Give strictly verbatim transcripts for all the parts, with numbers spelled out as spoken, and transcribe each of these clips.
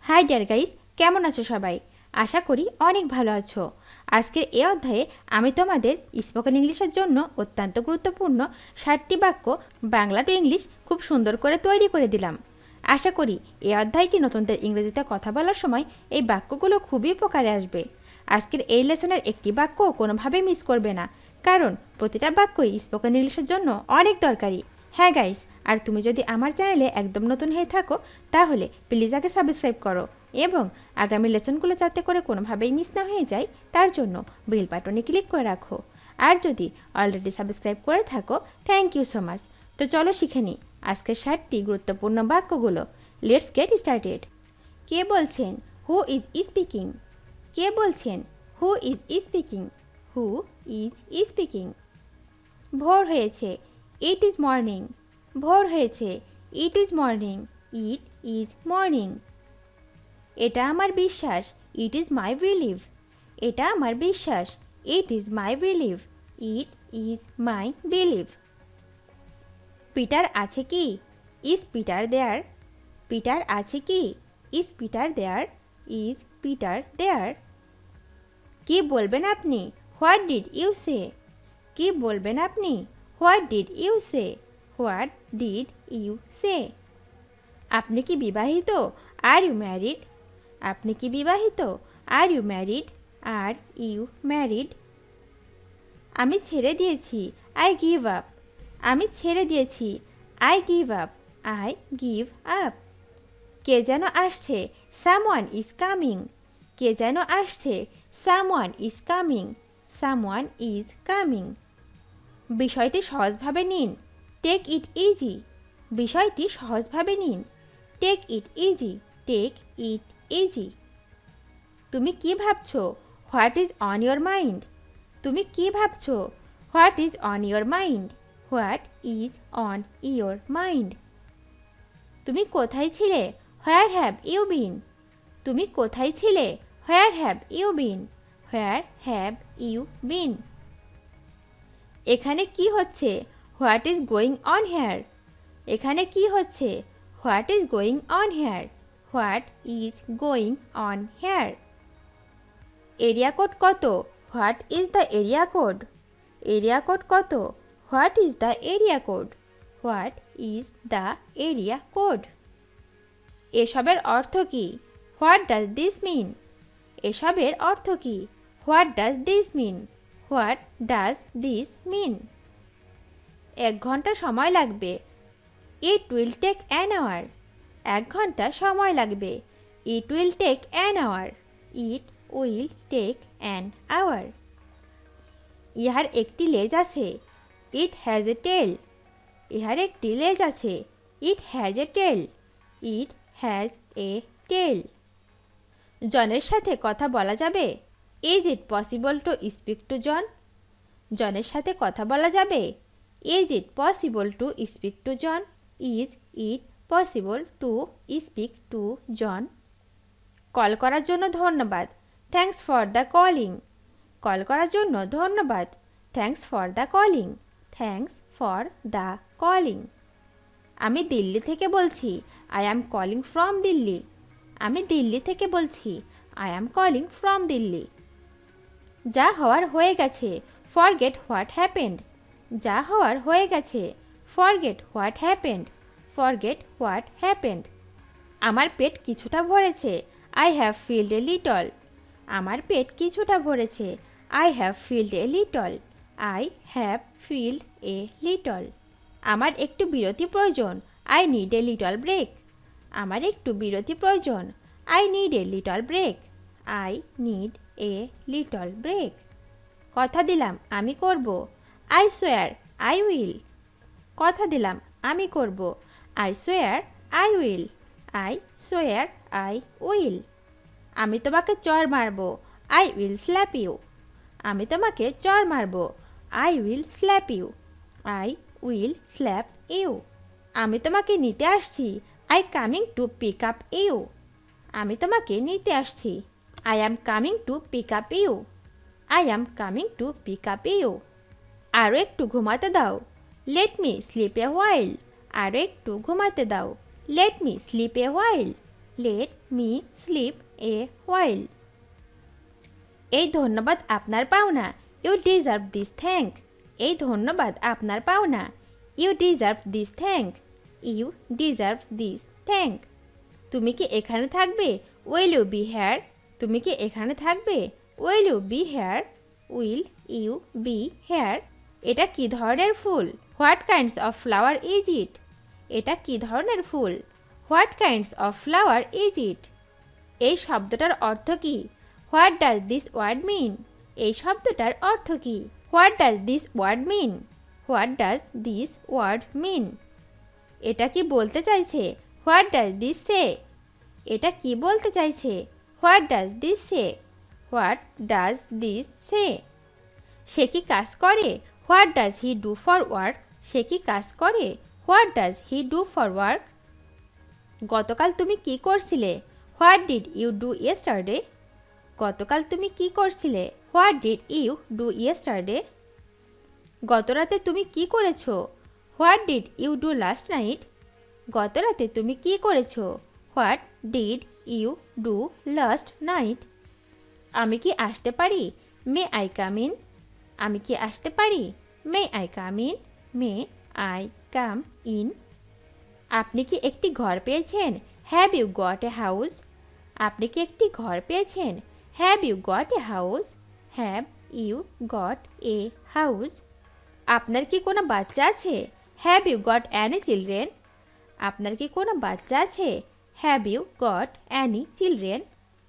High deer guys, কেমন আছো সবাই? আশা করি অনেক ভালো আছো। আজকের এই অধ্যায়ে আমি তোমাদের স্পোকেন ইংলিশের জন্য অত্যন্ত গুরুত্বপূর্ণ ষাটটি বাক্য বাংলা টু ইংলিশ খুব সুন্দর করে তৈরি করে দিলাম। আশা করি এই অধ্যায়টি নতুনদের ইংরেজিতে কথা বলার সময় এই বাক্যগুলো খুবই উপকারে আসবে। আজকের এই লেসনের একটি বাক্য কোনোভাবেই মিস করবে না, কারণ প্রতিটা বাক্যই স্পোকেন ইংলিশের জন্য অনেক দরকারি। হ্যাঁ গাইস, আর তুমি যদি আমার চ্যানেলে একদম নতুন হয়ে থাকো তাহলে প্লিজ আগে সাবস্ক্রাইব করো এবং আগামী লেসনগুলো যাতে করে কোনোভাবেই মিস না হয়ে যায় তার জন্য বেল বাটনে ক্লিক করে রাখো। আর যদি অলরেডি সাবস্ক্রাইব করে থাকো, থ্যাংক ইউ সো মাচ। তো চলো শিখে নিই আজকের ষাটটি গুরুত্বপূর্ণ বাক্যগুলো। Let's get started. কে বলছেন? Who is speaking? কে বলছেন? Who is speaking? Who is speaking? ভোর হয়েছে। It is morning. ভোর হয়েছে। It is morning. It is morning. এটা আমার বিশ্বাস। It is my believe. এটা আমার বিশ্বাস। It is my believe. It is my believe. Peter আছে কি? Is Peter there? পিটার আছে কি? Is Peter there? Is Peter there? কি বলবেন আপনি? What did you say? কি বলবেন আপনি? What did you say? What did you say? আপনি কি বিবাহিত? Are you married? আপনি কি বিবাহিত? Are you married? Are you married? আমি ছেড়ে দিয়েছি। I give up. আমি ছেড়ে দিয়েছি। I give up. I give up. কে যেন আসছে? Someone is coming. কে যেন আসছে? Someone is coming. Someone is coming. বিষয়টি সহজভাবে নিন। Take it easy. বিষয়টি সহজভাবে নিন। Take it easy. Take it easy. তুমি কি ভাবছো? What is on your mind? তুমি কি ভাবছো? What is on your mind? What is on your mind? তুমি কোথায় ছিলে? Where have you been? তুমি কোথায় ছিলে? Where have you been? Where have you been? এখানে কি হচ্ছে? What is going on here? এখানে কি হচ্ছে? What is going on here? What is going on here? Area code কত? What is the area code? Area code কত? What is the area code? What is the area code? এসবের অর্থ কি? What does this mean? এসবের অর্থ কি? What does this mean? What does this mean? এক ঘন্টা সময় লাগবে। It will take an hour. এক ঘন্টা সময় লাগবে। It will take an hour. It will take an hour. ইহার একটি লেজ আছে। It has a tail. ইহার একটি লেজ আছে। It has a tail. It has a tail. জনের সাথে কথা বলা যাবে? Is it possible to speak to John? জনের সাথে কথা বলা যাবে? Is it possible to speak to John? Is it possible to speak to John? Call করার জন্য ধন্যবাদ। Thanks for the calling. কল করার জন্য ধন্যবাদ। Thanks for the calling. Thanks for the calling. আমি দিল্লি থেকে বলছি। I am calling from Delhi. আমি দিল্লি থেকে বলছি। I am calling from Delhi. যা হওয়ার হয়ে গেছে। Forget what happened. যা হওয়ার হয়ে গেছে। Forget what happened. Forget what happened. আমার পেট কিছুটা ভরেছে। I have filled a little. আমার পেট কিছুটা ভরেছে। I have filled a little. I have filled a little. আমার একটু বিরতি প্রয়োজন। I need a little break. আমার একটু বিরতি প্রয়োজন। I need a little break. I need a little break. কথা দিলাম আমি করব। I swear I will. কথা দিলাম আমি করব। I swear I will. I swear I will. আমি তোমাকে চড় মারব। I will slap you. আমি তোমাকে চড় মারব। I will slap you. I will slap you. আমি তোমাকে নিতে আসছি। I coming to pick up you. আমি তোমাকে নিতে আসছি। I am coming to pick up you. I am coming to pick up you. আরও একটু ঘুমাতে দাও। Let me sleep a while. আরও একটু ঘুমাতে দাও। Let me sleep a while. Let me sleep a while. এই ধন্যবাদ আপনার পাওনা। You deserve this thank. এই ধন্যবাদ আপনার পাওনা। You deserve this thank. You deserve this thank. তুমি কি এখানে থাকবে? Will you be here? তুমি কি এখানে থাকবে? Will you be here? Will you be here? এটা কি ধরনের ফুল? What kinds of flower is it? এটা কি ধরনের ফুল? What kinds of flower is it? এই শব্দটার অর্থ কি? What does this word mean? এই শব্দটার অর্থ কি? What does this word mean? What does this word mean? এটা কি বলতে চাইছে? What does this say? এটা কি বলতে চাইছে? What does this say? What does this say? সে কি কাজ করে? What does he do for work? সে কি কাজ করে? What does he do for work? গতকাল তুমি কি করছিলে? What did you do yesterday? গতকাল তুমি কি করছিলে? What did you do yesterday? গতরাতে তুমি কি করেছো? What did you do last night? গতরাতে তুমি কি করেছো? What did you do last night? আমি কি আসতে পারি? May I come in? আমি কি আসতে পারি? May I come in? May I come in? আপনি কি একটি ঘর পেয়েছেন? Have you got a house? আপনি কি একটি ঘর পেয়েছেন? Have you got a house? Have you got a house? আপনার কি কোনো বাচ্চা আছে? Have you got any children? আপনার কি কোনো বাচ্চা আছে? Have you got any children?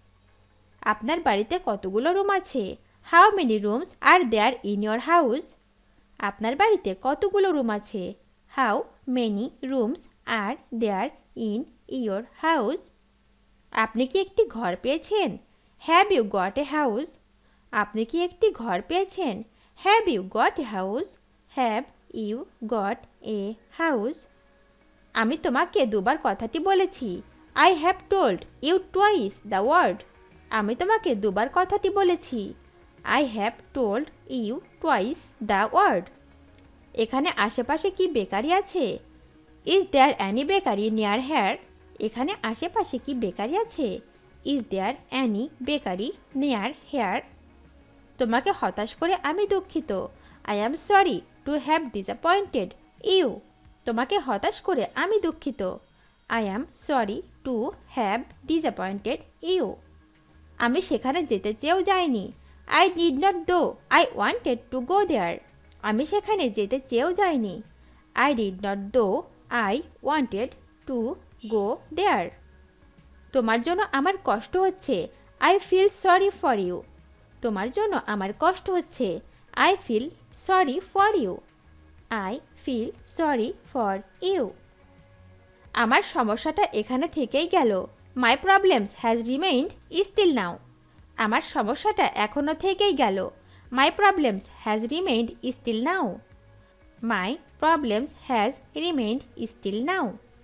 আপনার বাড়িতে কতগুলো রুম আছে? How many rooms are there in your house? আপনার বাড়িতে কতগুলো রুম আছে? How many rooms are there in your house? আপনি কি একটি ঘর পেয়েছেন? Have you got a house? আপনি কি একটি ঘর পেয়েছেন? Have you got a house? Have you got a house? আমি তোমাকে দুবার কথাটি বলেছি। I have told you twice the word. আমি তোমাকে দুবার কথাটি বলেছি। I have told you twice the word. এখানে আশেপাশে কি বেকারি আছে? Is there any bakery near here? এখানে আশেপাশে কি বেকারি আছে? Is there any bakery near here? তোমাকে হতাশ করে আমি দুঃখিত। I am sorry to have disappointed you. তোমাকে হতাশ করে আমি দুঃখিত। I am sorry to have disappointed you. আমি সেখানে যেতে চেয়েও যাইনি। I did not go. I wanted to go there. আমি সেখানে যেতে চেয়েও যাইনি। I did not go. I wanted to go there. তোমার জন্য আমার কষ্ট হচ্ছে। I feel sorry for you. তোমার জন্য আমার কষ্ট হচ্ছে। I feel sorry for you. I feel sorry for you. আমার সমস্যাটা এখানে থেকেই গেল। My problems has remained still now. আমার সমস্যাটা এখনো থেকেই গেল। My problems has remained still now. My problems has remained still now.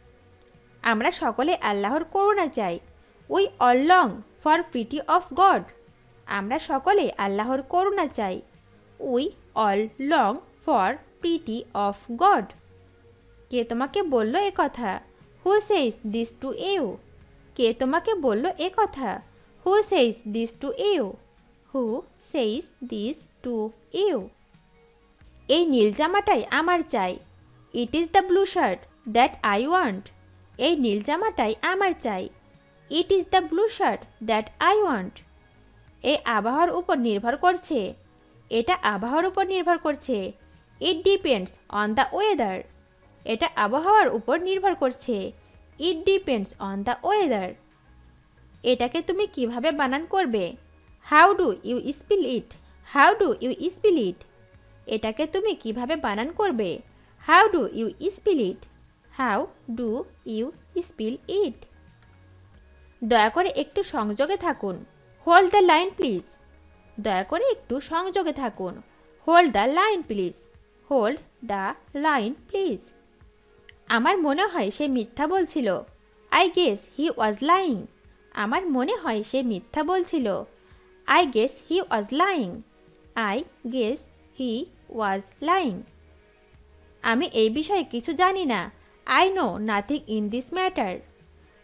আমরা সকলে আল্লাহর করুণা চাই। We all long for pity of God. আমরা সকলে আল্লাহর করুণা চাই। We all long for pity of God. কে তোমাকে বলল এ কথা? Who says this to you? কে তোমাকে বলল এ কথা? Who says this to you? Who says this to you? এই নীল জামাটাই আমার চাই। It is the blue shirt that I want. এই নীল জামাটাই আমার চাই। It is the blue shirt that I want. এই আবহাওয়ার উপর নির্ভর করছে। এটা আবহাওয়ার উপর নির্ভর করছে। It depends on the weather. এটা আবহাওয়ার উপর নির্ভর করছে। It depends on the weather. এটাকে তুমি কিভাবে বানান করবে? How do you spell it? How do you spell it? এটাকে তুমি কিভাবে বানান করবে? How do you spell it? How do you spell it? দয়া করে একটু সংযোগে থাকুন। Hold the line please. দয়া করে একটু সংযোগে থাকুন। Hold the line please. Hold the line please. আমার মনে হয় সে মিথ্যা বলছিল। I guess he was lying. আমার মনে হয় সে মিথ্যা বলছিল। I guess he was lying. I guess he was lying. আমি এই বিষয়ে কিছু জানি না। I know nothing in this matter.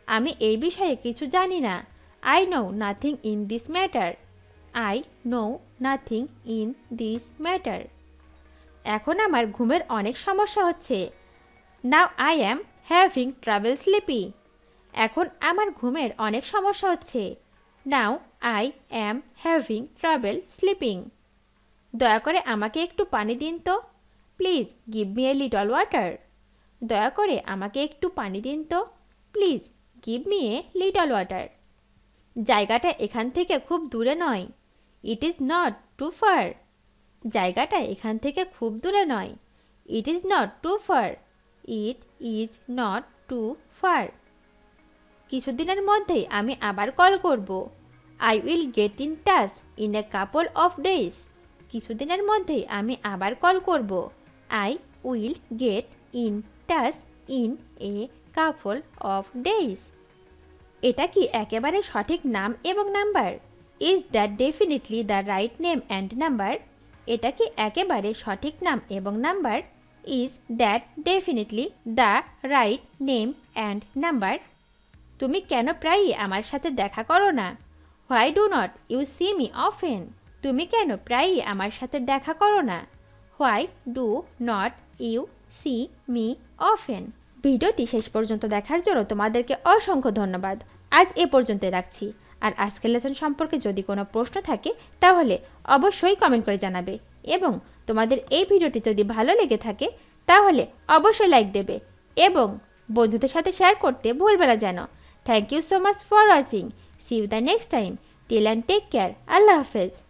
আমি এই বিষয়ে কিছু জানি না। I know nothing in this matter. I know nothing in this matter. এখন আমার ঘুমের অনেক সমস্যা হচ্ছে। Now I am having trouble sleeping. এখন আমার ঘুমের অনেক সমস্যা হচ্ছে। Now I am having trouble sleeping. দয়া করে আমাকে একটু পানি দিন তো। Please give me a little water. দয়া করে আমাকে একটু পানি দিন তো। Please give me a little water. জায়গাটা এখান থেকে খুব দূরে নয়। It is not too far. জায়গাটা এখান থেকে খুব দূরে নয়। It is not too far. It is not too far. কিছুদিনের মধ্যেই আমি আবার কল করব। I will get in touch in a couple of days. কিছুদিনের মধ্যেই আমি আবার কল করব। I will get in touch in a couple of days. এটা কি একেবারে সঠিক নাম এবং number? Is that definitely the right name and number? এটা কি একেবারে সঠিক নাম এবং number? Is that definitely the right name and number? তুমি কেন প্রায়ই আমার সাথে দেখা করো না? Why do not you see me often? তুমি কেন প্রায়ই আমার সাথে দেখা করো না? Why do not you see me often? ভিডিওটি শেষ পর্যন্ত দেখার জন্য তোমাদেরকে অসংখ্য ধন্যবাদ। আজ এ পর্যন্ত রাখছি। আর আজকের লেসন সম্পর্কে যদি কোনো প্রশ্ন থাকে তাহলে অবশ্যই কমেন্ট করে জানাবে এবং তোমাদের এই ভিডিওটি যদি ভালো লেগে থাকে তাহলে অবশ্যই লাইক দেবে এবং বন্ধুদের সাথে শেয়ার করতে ভুলবে না যেন। Thank you so much for watching. See you the next time. Till and take care. আল্লাহ হাফেজ।